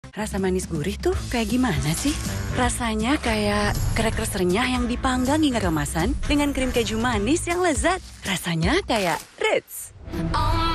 Rasa manis gurih tuh kayak gimana sih? Rasanya kayak crackers renyah yang dipanggang hingga kemasan dengan krim keju manis yang lezat. Rasanya kayak Ritz.